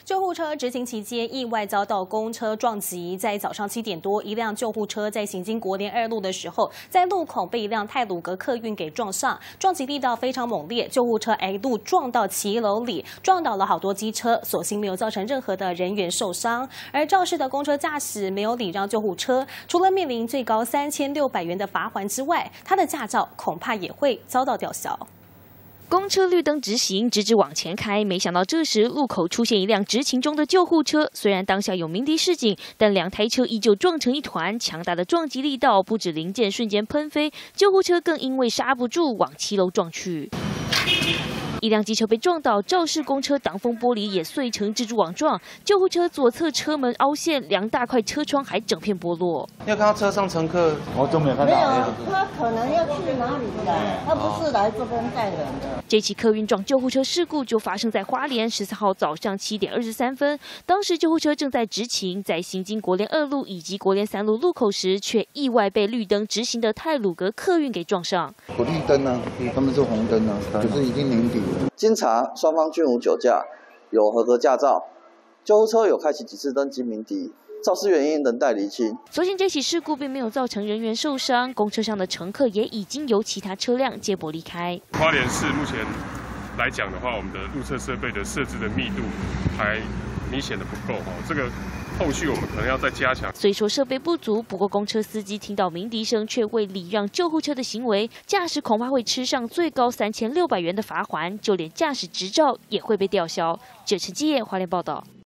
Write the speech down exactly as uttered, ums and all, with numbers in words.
救护车执勤期间意外遭到公车撞击，在早上七点多，一辆救护车在行经国联二路的时候，在路口被一辆太鲁阁客运给撞上，撞击力道非常猛烈，救护车一路撞到骑楼里，撞倒了好多机车，所幸没有造成任何的人员受伤。而肇事的公车驾驶没有礼让救护车，除了面临最高三千六百元的罚锾之外，他的驾照恐怕也会遭到吊销。 公车绿灯直行，直直往前开，没想到这时路口出现一辆执勤中的救护车。虽然当下有鸣笛示警，但两台车依旧撞成一团，强大的撞击力道不止零件瞬间喷飞，救护车更因为刹不住往七楼撞去。 一辆机车被撞倒，肇事公车挡风玻璃也碎成蜘蛛网状，救护车左侧车门凹陷，两大块车窗还整片剥落。 你有看到车上乘客？ 我都没有看到。 没有，他可能要去哪里的，他不是来这边载人的。 这起客运撞救护车事故就发生在花莲十四号早上七点二十三分，当时救护车正在执勤，在行经国联二路以及国联三路路口时，却意外被绿灯直行的太鲁阁客运给撞上。 有绿灯啊，他们是红灯啊，可是已经鸣笛。 经查，双方均无酒驾，有合格驾照，救护车有开启警示灯及鸣笛，肇事原因仍待厘清。 所幸这起事故并没有造成人员受伤，公车上的乘客也已经由其他车辆接驳离开。 花莲市目前来讲的话，我们的路测设备的设置的密度还明显的不够哈，这个。 后续我们可能要再加强。 虽说设备不足，不过公车司机听到鸣笛声却未礼让救护车的行为，驾驶恐怕会吃上最高三千六百元的罚锾，就连驾驶执照也会被吊销。这陈基业花莲报道。